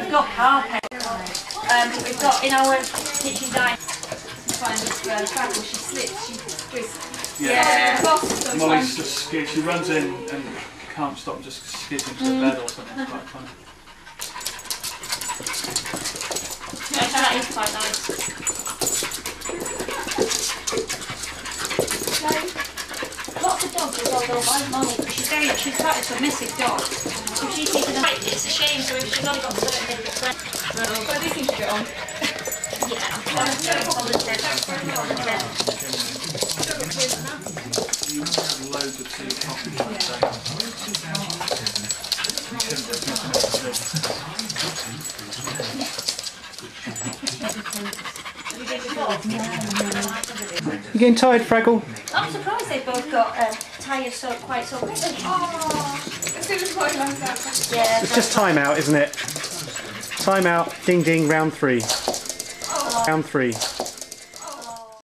we've got carpet. We've got in our kitchen dining. Find this Fraggle, she slips, she twists. Yeah. Molly's just skids. She runs in and can't stop and just skids into the bed or something. It's quite funny. Yeah, that is quite nice. Lots of dogs as well go by Molly, because she's quite a submissive dog. So she sees it right, it's a shame, so if she's only got a certain bit of friends. But they seem to get on. Yeah, I'm very positive. You have loads of tea and coffee one day. You getting tired, Fraggle? I'm surprised they've both got tyres quite so quickly. Oh, as soon as Molly lands out. Yeah. It's just time out, isn't it? Time out, ding ding, round 3. Round 3.